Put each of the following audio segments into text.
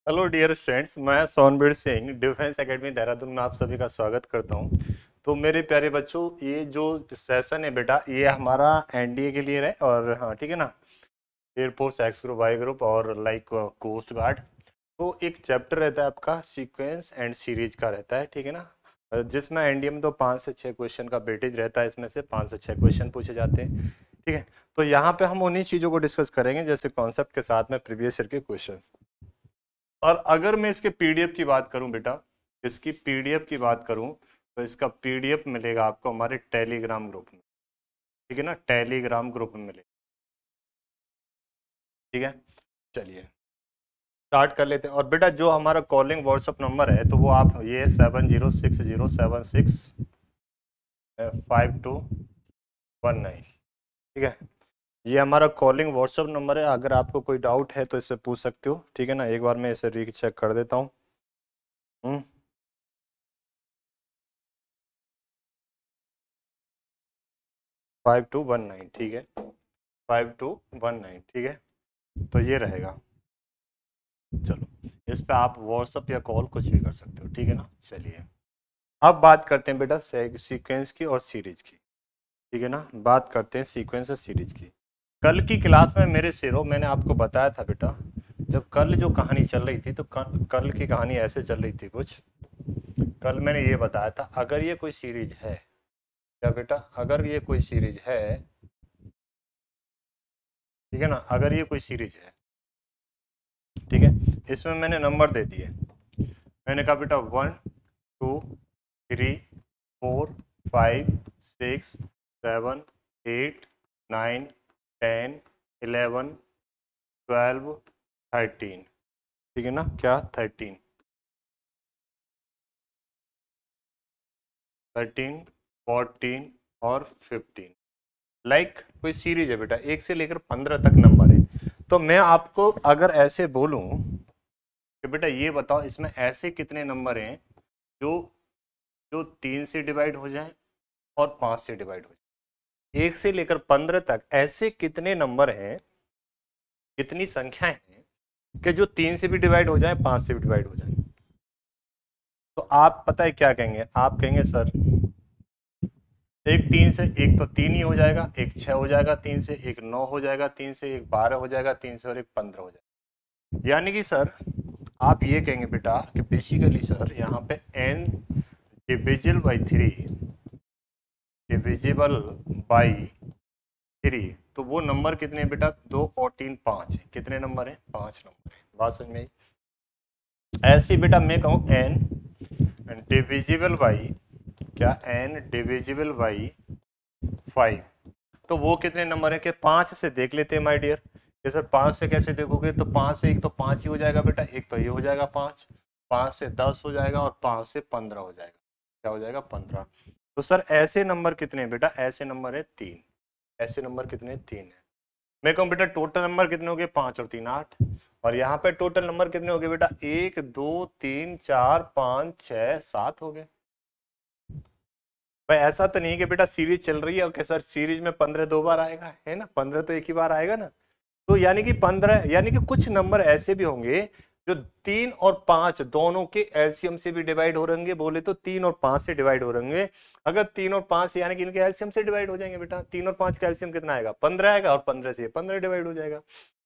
Hello dear students, मैं Sonbir Singh defence academy Dehradun में आप सभी का स्वागत करता हूं। तो मेरे प्यारे बच्चों, ये जो सेशन है बेटा, ये हमारा एनडीए के लिए है। और हाँ, ठीक है ना, air force X group, Y group और लाइक कोस्ट गार्ड। तो एक चैप्टर रहता है आपका सीक्वेंस एंड सीरीज का रहता है, ठीक है ना, जिसमें एनडीए में तो 5 से 6 क्वेश्चन का वेटेज रहता है। इसमें से 5 से 6 क्वेश्चन पूछे जाते हैं, ठीक है। तो यहाँ पे हम उन्हीं चीज़ों को डिस्कस करेंगे जैसे कॉन्सेप्ट के साथ में प्रीवियस ईयर के क्वेश्चन। और अगर मैं इसके पीडीएफ की बात करूं बेटा, इसकी पीडीएफ की बात करूं, तो इसका पीडीएफ मिलेगा आपको हमारे टेलीग्राम ग्रुप में, ठीक है ना, टेलीग्राम ग्रुप में मिलेगा, ठीक है। चलिए स्टार्ट कर लेते हैं। और बेटा जो हमारा कॉलिंग व्हाट्सअप नंबर है, तो वो आप ये 7060765219, ठीक है। ये हमारा कॉलिंग व्हाट्सअप नंबर है। अगर आपको कोई डाउट है तो इससे पूछ सकते हो, ठीक है ना। एक बार मैं इसे रीचेक कर देता हूँ। 5219, ठीक है, 5219, ठीक है। तो ये रहेगा। चलो, इस पे आप व्हाट्सअप या कॉल कुछ भी कर सकते हो, ठीक है ना। चलिए अब बात करते हैं बेटा सीक्वेंस की और सीरीज की, ठीक है ना। बात करते हैं सीक्वेंस और सीरीज की। कल की क्लास में मेरे शेरों, मैंने आपको बताया था बेटा, जब कल जो कहानी चल रही थी, तो कल की कहानी ऐसे चल रही थी कुछ। कल मैंने ये बताया था, अगर ये कोई सीरीज है, क्या बेटा, अगर ये कोई सीरीज है, ठीक है ना, अगर ये कोई सीरीज है, ठीक है, इसमें मैंने नंबर दे दिए। मैंने कहा बेटा 1 2 3 4 5 6 7 8 9 10 11 12 13, ठीक है ना, क्या 13, 14 और 15। लाइक कोई सीरीज है बेटा, 1 से लेकर 15 तक नंबर है। तो मैं आपको अगर ऐसे बोलूं कि बेटा ये बताओ, इसमें ऐसे कितने नंबर हैं जो जो 3 से डिवाइड हो जाए और 5 से डिवाइड हो जाए। 1 से लेकर 15 तक ऐसे कितने नंबर हैं, कितनी संख्याएं हैं कि जो 3 से भी डिवाइड हो जाए, 5 से भी डिवाइड हो जाए। तो आप पता है क्या कहेंगे, आप कहेंगे सर एक तो 3 ही हो जाएगा, एक 6 हो जाएगा 3 से, एक 9 हो जाएगा 3 से, एक 12 हो जाएगा 3 से और एक 15 हो जाएगा। यानी कि सर आप ये कहेंगे बेटा कि बेसिकली सर यहाँ पे n divisible by 3, divisible by 3, तो वो नंबर कितने हैं बेटा, 2 और 3 5, कितने नंबर हैं, 5 नंबर है। बात समझ में आई। ऐसे बेटा मैं कहूँ n डिविजिबल बाई, क्या n डिविजिबल बाई 5, तो वो कितने नंबर है, कि 5 से देख लेते हैं माय डियर। ये सर 5 से कैसे देखोगे, तो 5 से एक तो 5 ही हो जाएगा बेटा, एक तो ये हो जाएगा 5, 5 से 10 हो जाएगा और 5 से 15 हो जाएगा, क्या हो जाएगा 15। तो सर ऐसे नंबर कितने हैं बेटा, ऐसे नंबर है 3, ऐसे नंबर कितने 3 है। मैं कहूँ बेटा टोटल नंबर कितने हो गए, 5 और 3 8, और यहाँ पे टोटल नंबर कितने हो गए बेटा, 1 2 3 4 5 6 7 हो गए। भाई ऐसा तो नहीं कि बेटा सीरीज चल रही है और कि सर सीरीज में 15 दो बार आएगा, है ना, 15 तो एक ही बार आएगा ना। तो यानी कि 15, यानी कि कुछ नंबर ऐसे भी होंगे जो 3 और 5 दोनों के एलसीएम से भी डिवाइड हो रहेंगे, बोले तो 3 और 5 से डिवाइड हो रहेंगे। अगर 3 और 5 यानी कि इनके एलसीएम से डिवाइड हो जाएंगे बेटा, 3 और 5 का एलसीएम कितना आएगा, 15 आएगा, और 15 से 15 डिवाइड हो जाएगा।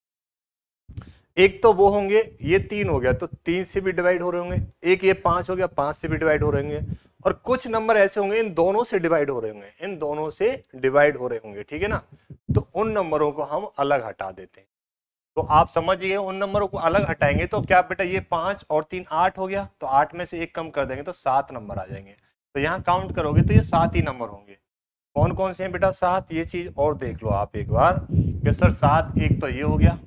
एक तो वो होंगे, ये 3 हो गया तो 3 से भी डिवाइड हो रहे होंगे, एक ये 5 हो गया, 5 से भी डिवाइड हो रहे होंगे, और कुछ नंबर ऐसे होंगे इन दोनों से डिवाइड हो रहे होंगे, इन दोनों से डिवाइड हो रहे होंगे, ठीक है ना। तो उन नंबरों को हम अलग हटा देते हैं। तो आप समझिए, उन नंबरों को अलग हटाएंगे तो क्या बेटा, ये 5 और 3 8 हो गया, तो 8 में से एक कम कर देंगे तो 7 नंबर आ जाएंगे। तो यहाँ काउंट करोगे तो ये 7 ही नंबर होंगे। कौन कौन से हैं बेटा, 7। ये चीज और देख लो आप एक बार कि सर 7, एक तो ये हो गया,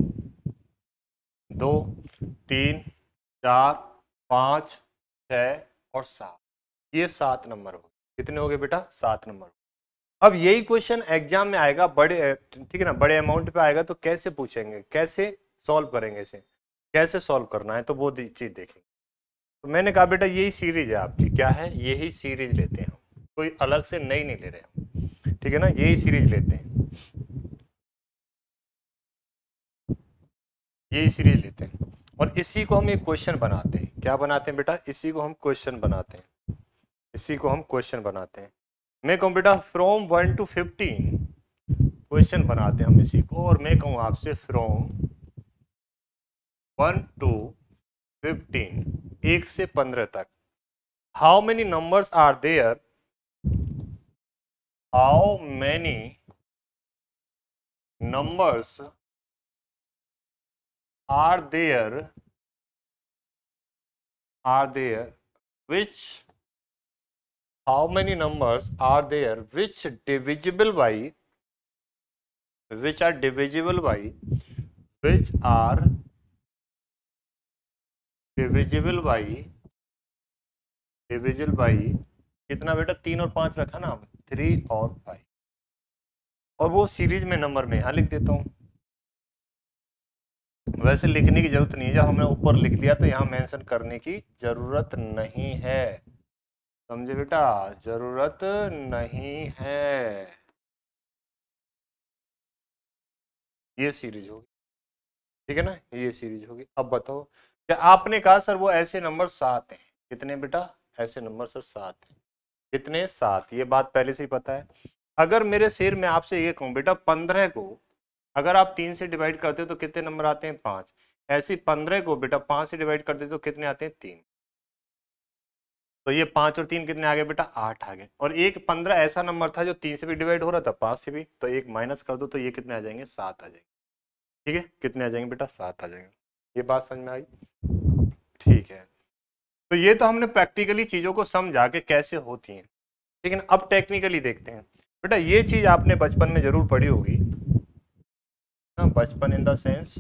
2 3 4 5 6 और 7, ये 7 नंबर हो गए। कितने हो गए बेटा, 7 नंबर। अब यही क्वेश्चन एग्जाम में आएगा बड़े, ठीक है ना, बड़े अमाउंट पे आएगा, तो कैसे पूछेंगे, कैसे सॉल्व करेंगे इसे, कैसे सॉल्व करना है, तो वो चीज देखेंगे। तो मैंने कहा बेटा यही सीरीज है आपकी, क्या है, यही सीरीज लेते हैं हम, कोई अलग से नई नहीं ले रहे हम, ठीक है ना, यही सीरीज लेते हैं, यही सीरीज लेते हैं। और इसी को हम एक क्वेश्चन बनाते हैं। क्या बनाते हैं बेटा? इसी को हम क्वेश्चन बनाते हैं, इसी को हम क्वेश्चन बनाते हैं। मैं कहूँ बेटा फ्रॉम 1 to 15 क्वेश्चन बनाते हैं हम इसी को, और मैं कहूँ आपसे फ्रॉम 1 to 15, 1 से 15 तक, how many numbers are there, how many numbers are there which, how many numbers are there which are divisible by which are divisible by कितना बेटा? 3 और 5 रखा ना हम, 3 और 5, और वो सीरीज में नंबर में यहां लिख देता हूं। वैसे लिखने की जरूरत नहीं है, जब हमने ऊपर लिख लिया तो यहाँ मेंशन करने की जरूरत नहीं है, समझे बेटा? जरूरत नहीं है। ये सीरीज होगी, ठीक है ना, ये सीरीज होगी। अब बताओ, क्या आपने कहा सर वो ऐसे नंबर 7 हैं, कितने बेटा? ऐसे नंबर सर 7 हैं, कितने? 7। ये बात पहले से ही पता है। अगर मेरे शेर में आपसे ये कहूँ बेटा 15 को अगर आप 3 से डिवाइड करते हो तो कितने नंबर आते हैं? 5। ऐसे 15 को बेटा 5 से डिवाइड करते तो कितने आते हैं? 3। तो ये 5 और 3 कितने आ गए बेटा? 8 आ गए। और एक 15 ऐसा नंबर था जो 3 से भी डिवाइड हो रहा था, 5 से भी, तो एक माइनस कर दो तो ये कितने आ जाएंगे? 7 आ जाएंगे। ठीक है, कितने आ जाएंगे बेटा? 7 आ जाएंगे। ये बात समझ में आई? ठीक है, तो ये तो हमने प्रैक्टिकली चीजों को समझा के कैसे होती हैं, ठीक है ना। अब टेक्निकली देखते हैं बेटा। ये चीज आपने बचपन में जरूर पढ़ी होगी ना, बचपन इन द सेंस,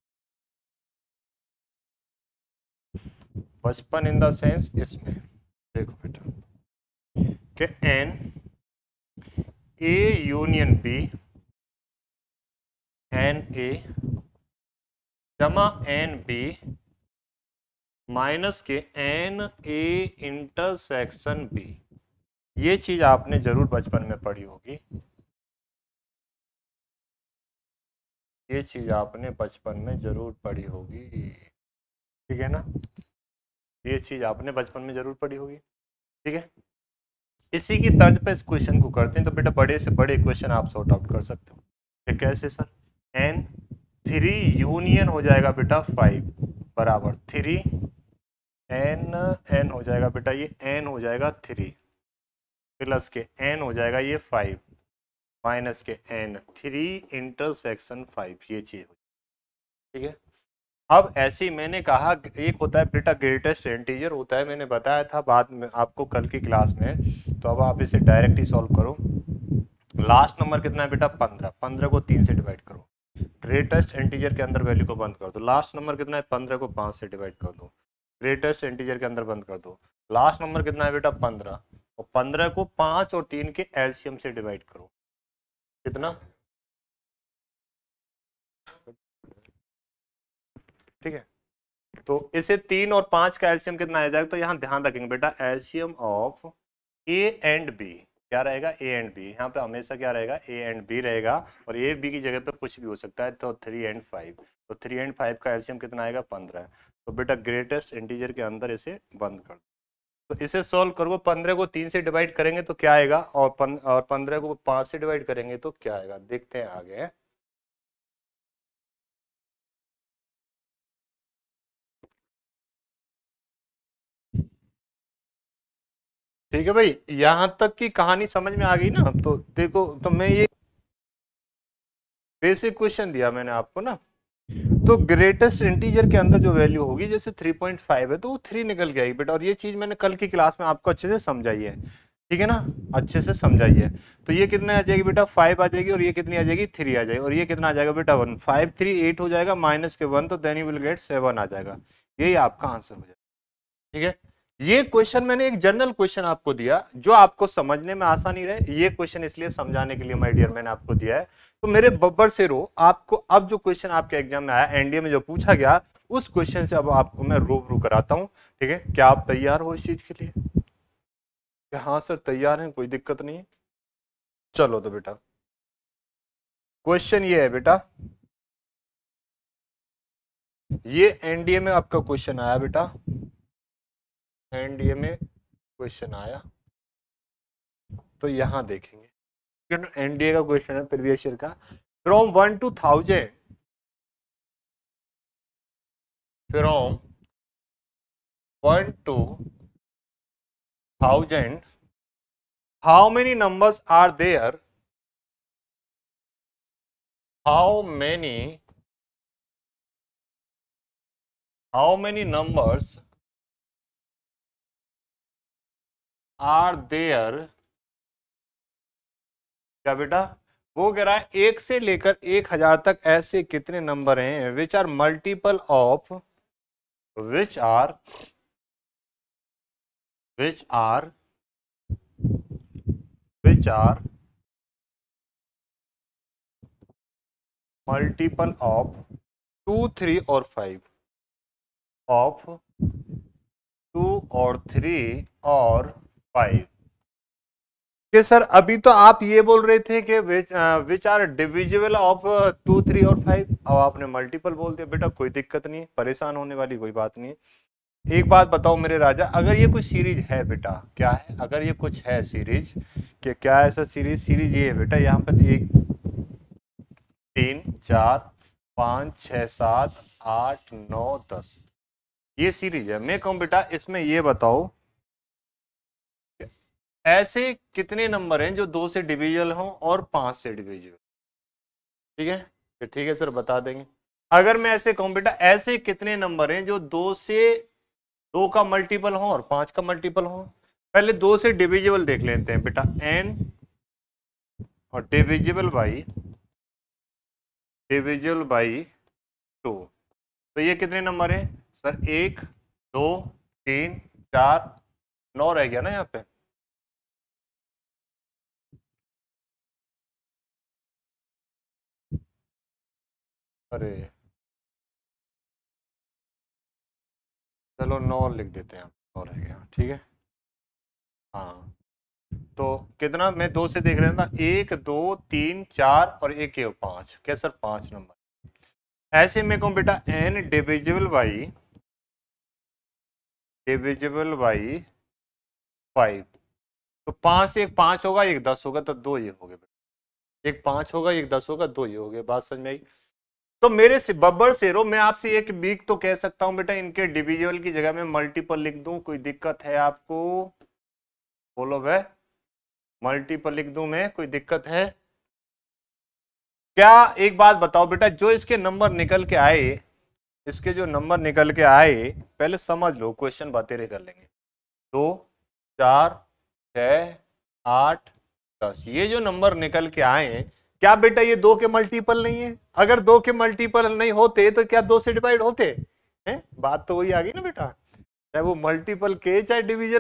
बचपन इन द सेंस इसमें देखो बेटा कि n A union B, n A जमा एन बी माइनस के एन ए इंटरसेक्शन बी। ये चीज आपने जरूर बचपन में पढ़ी होगी, ये चीज आपने बचपन में जरूर पढ़ी होगी, ठीक है ना। ये चीज आपने बचपन में जरूर पढ़ी होगी, ठीक है। इसी की तर्ज पे इस क्वेश्चन को करते हैं। तो बेटा बड़े से बड़े क्वेश्चन आप सॉर्ट आउट कर सकते हो। ये कैसे सर? एन 3 यूनियन हो जाएगा बेटा 5 बराबर 3 एन हो जाएगा बेटा, ये एन हो जाएगा 3 प्लस के एन हो जाएगा ये 5 माइनस के एन 3 इंटरसेक्शन 5। ये चीज, ठीक है। अब ऐसे ही मैंने कहा एक होता है बेटा ग्रेटेस्ट इंटीजर होता है, मैंने बताया था बाद में आपको कल की क्लास में। तो अब आप इसे डायरेक्ट ही सॉल्व करो। लास्ट नंबर कितना है बेटा? 15। 15 को 3 से डिवाइड करो, ग्रेटेस्ट इंटीजर के अंदर वैल्यू को बंद कर दो। लास्ट नंबर कितना है? 15 को 5 से डिवाइड कर दो, ग्रेटेस्ट इंटीजर के अंदर बंद कर दो। लास्ट नंबर कितना है बेटा? 15। और 15 को 5 और 3 के एलसीएम से डिवाइड करो, कितना? ठीक है, तो इसे 3 और 5 का एलसीएम कितना आ जाएगा? तो यहाँ ध्यान रखेंगे बेटा LCM of A and B क्या रहेगा? A and B. यहाँ पे हमेशा क्या रहेगा? ए एंड बी रहेगा, और ए बी की जगह पे कुछ भी हो सकता है। तो 3 एंड 5, तो 3 एंड 5 का एलसीएम कितना आएगा? 15। तो बेटा ग्रेटेस्ट इंटीजर के अंदर इसे बंद कर दो। तो इसे सॉल्व करो। 15 को 3 से डिवाइड करेंगे तो क्या आएगा, और 15 को 5 से डिवाइड करेंगे तो क्या आएगा? देखते हैं आगे। ठीक है भाई, यहां तक की कहानी समझ में आ गई ना। तो देखो, तो मैं ये बेसिक क्वेश्चन दिया मैंने आपको ना। तो ग्रेटेस्ट इंटीजर के अंदर जो वैल्यू होगी, जैसे 3.5 है तो वो 3 निकल के आएगी बेटा। और ये चीज मैंने कल की क्लास में आपको अच्छे से समझाई है, ठीक है ना, अच्छे से समझाई है। तो ये कितना आ जाएगी बेटा? 5 आ जाएगी, और ये कितनी आ जाएगी? 3 आ जाएगी, और ये कितना आ जाएगा बेटा? 1। 5 3 8 हो जाएगा, माइनस के 1, तो देन यू विल गेट 7 आ जाएगा। यही आपका आंसर हो जाएगा, ठीक है। ये क्वेश्चन मैंने एक जनरल क्वेश्चन आपको दिया जो आपको समझने में आसानी रहे। ये क्वेश्चन इसलिए समझाने के लिए माय डियर मैंने आपको दिया है। तो मेरे बब्बर से रो, आपको अब जो क्वेश्चन आपके एग्जाम में आया, एनडीए में जो पूछा गया, उस क्वेश्चन से अब आपको मैं रूबरू कराता हूं, ठीक है। क्या आप तैयार हो इस चीज के लिए? हाँ सर तैयार हैं, कोई दिक्कत नहीं है। चलो तो बेटा क्वेश्चन ये है बेटा, ये एनडीए में आपका क्वेश्चन आया बेटा, एनडीए में क्वेश्चन आया, तो यहां देखेंगे एनडीए का क्वेश्चन है प्रीवियस ईयर का, from 1 to 1000, from 1 to 1000 how many numbers are there, how many numbers are there, क्या बेटा, वो कह रहा है 1 से लेकर 1000 तक ऐसे कितने नंबर हैं which are multiple of, which are multiple of 2, 3 और 5, of 2 और 3 और 5। कि सर अभी तो आप ये बोल रहे थे कि विच आर डिविजिबल ऑफ 2, 3 और 5, अब आपने मल्टीपल बोल दिया। बेटा कोई दिक्कत नहीं है, परेशान होने वाली कोई बात नहीं है। एक बात बताओ मेरे राजा, अगर ये कुछ सीरीज है बेटा, क्या है, अगर ये कुछ है सीरीज, कि क्या ऐसा सीरीज ये है बेटा, यहाँ पर 1, 3, 4, 5, 6, 7, 8, 9, 10 ये सीरीज है। मैं कहूँ बेटा इसमें ये बताओ ऐसे कितने नंबर हैं जो 2 से डिविजिबल हों और 5 से डिविजिबल। ठीक है, तो ठीक है सर बता देंगे। अगर मैं ऐसे कहूं बेटा ऐसे कितने नंबर हैं जो 2 का मल्टीपल हो और 5 का मल्टीपल हो। पहले 2 से डिविजिबल देख लेते हैं बेटा, n और डिविजिबल बाई 2। तो ये कितने नंबर हैं सर, 1, 2, 3, 4, 9 रह गया ना यहाँ पे। अरे चलो 9 लिख देते हैं, 9 रह गया, ठीक है। हाँ तो कितना, मैं 2 से देख रहा था, 1, 2, 3, 4 और 1 5, क्या सर 5 नंबर। ऐसे में कहूँ बेटा n डिविजिबल बाई 5, तो 5 से 1 5 होगा, 1 10 होगा, तो 2 ये हो गए बेटा, 1 5 होगा, 1 10 होगा, 2 ये हो गए। बात समझ में आई। तो मेरे से बब्बर शेरों मैं आपसे एक वीक तो कह सकता हूं बेटा, इनके डिविजिबल की जगह में मल्टीपल लिख दूं, कोई दिक्कत है आपको, बोलो भाई, मल्टीपल लिख दूं मैं, कोई दिक्कत है क्या? एक बात बताओ बेटा, जो इसके नंबर निकल के आए, इसके जो नंबर निकल के आए, पहले समझ लो, क्वेश्चन बातें कर लेंगे। 2, 4, 6, 8, 10 ये जो नंबर निकल के आए, क्या बेटा ये 2 के मल्टीपल नहीं है? अगर 2 के मल्टीपल नहीं होते तो क्या 2 से डिवाइड होते हैं? बात तो वही आ गई ना बेटा, चाहे वो मल्टीपल के चाहे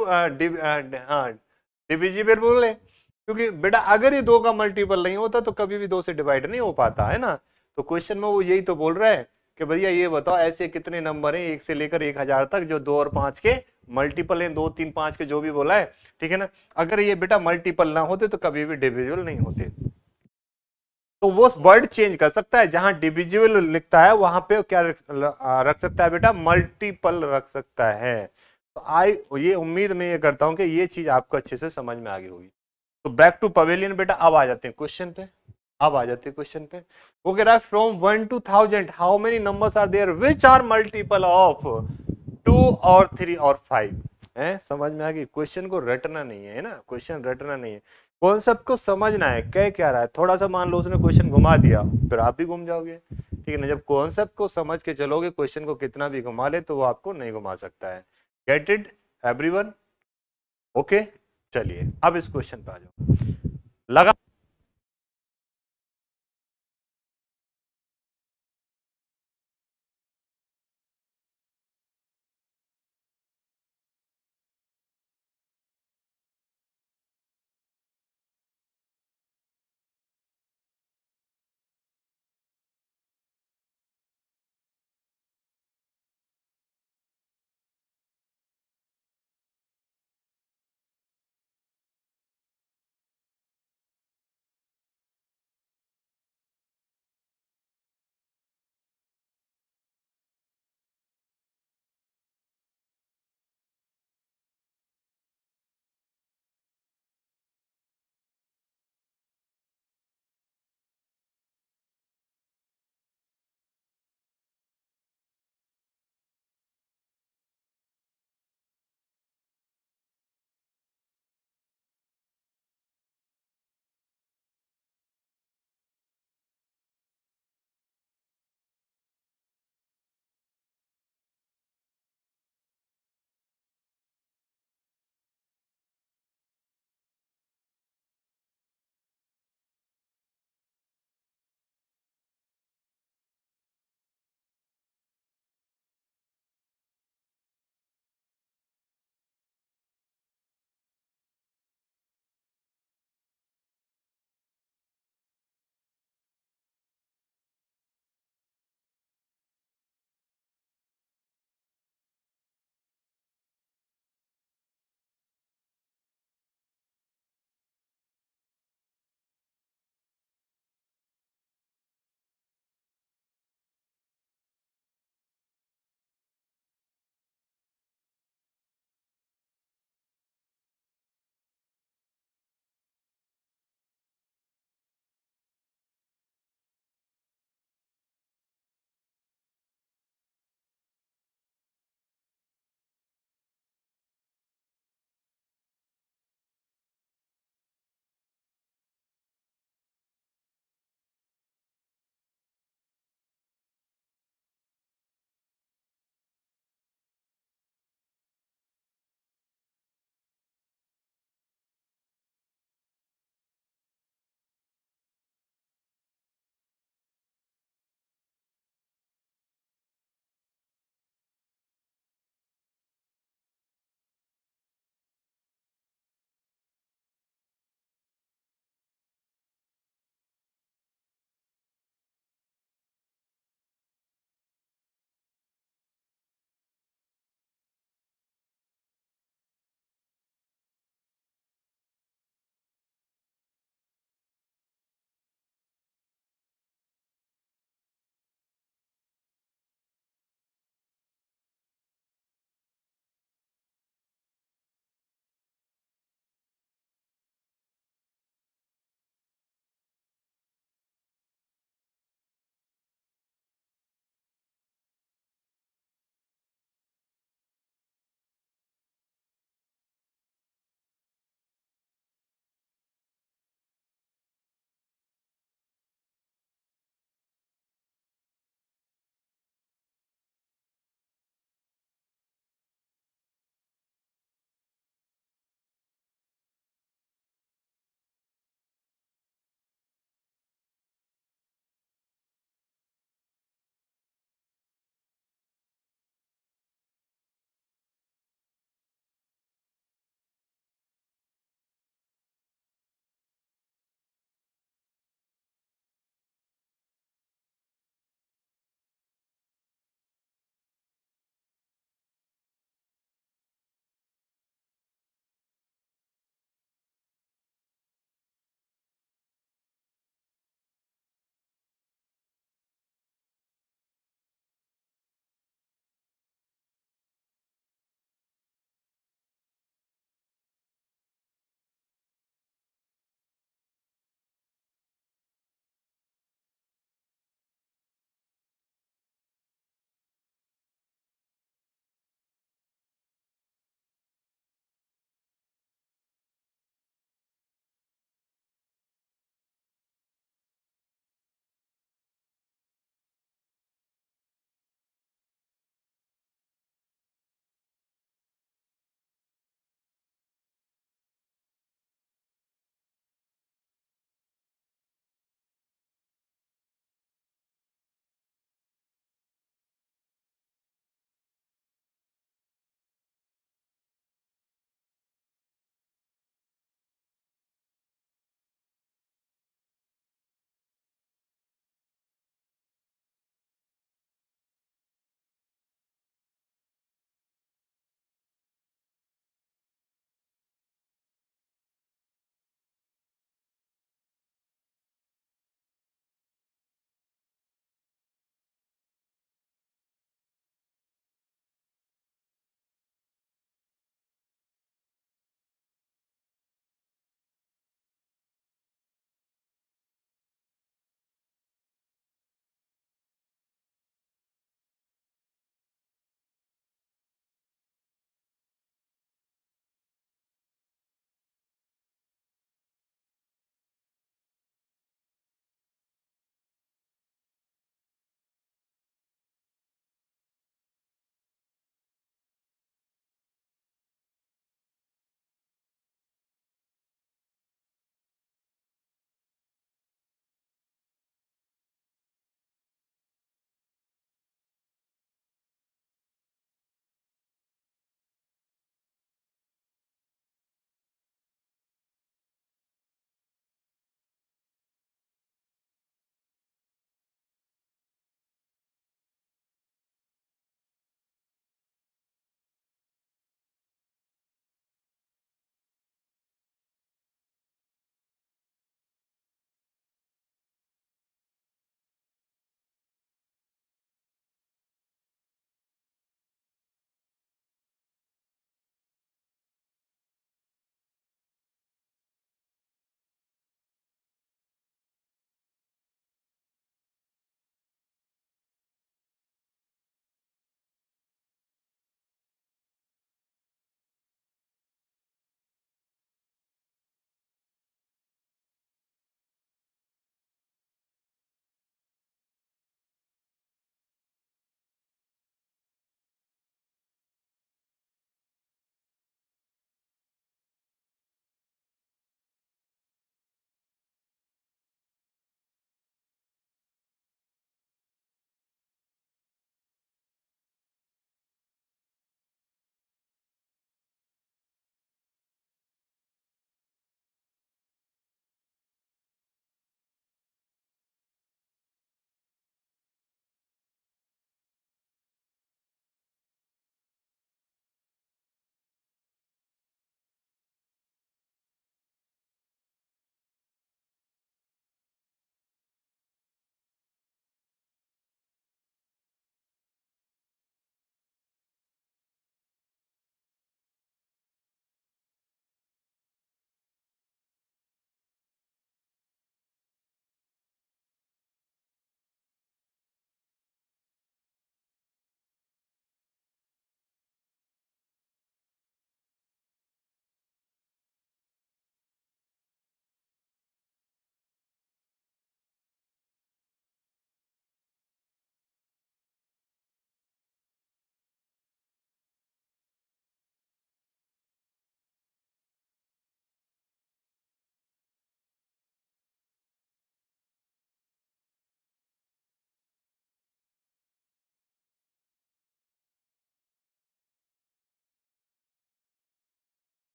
डिविजिबल बोले, क्योंकि बेटा अगर ये 2 का मल्टीपल नहीं होता तो कभी भी 2 से डिवाइड नहीं हो पाता है ना। तो क्वेश्चन में वो यही तो बोल रहा है कि भैया ये बताओ ऐसे कितने नंबर हैं 1 से लेकर 1000 तक जो 2 और 5 के मल्टीपल हैं, 2, 3, 5 के जो भी बोला है, ठीक है ना। अगर ये बेटा मल्टीपल ना होते तो कभी भी डिविजिबल नहीं होते। तो वो वर्ड चेंज कर सकता है, जहां डिविजिबल लिखता है वहां पे क्या रख सकता है बेटा, मल्टीपल रख सकता है। तो ये उम्मीद मैं ये करता हूं कि ये चीज आपको अच्छे से समझ में आ गई होगी। तो बैक टू पवेलियन बेटा, अब आ जाते हैं क्वेश्चन पे, वो कह रहा है from 1 to 1000 how many numbers are there which are multiple of 2 और 3 और 5 है। समझ में आ गई? क्वेश्चन को रटना नहीं है ना, क्वेश्चन रटना नहीं है, कॉन्सेप्ट को समझना है, कह क्या रहा है। थोड़ा सा मान लो उसने क्वेश्चन घुमा दिया, फिर आप भी घूम जाओगे, ठीक है ना। जब कॉन्सेप्ट को समझ के चलोगे, क्वेश्चन को कितना भी घुमा ले तो वो आपको नहीं घुमा सकता है। Get it everyone? ओके, चलिए अब इस क्वेश्चन पे आ जाओ। लगा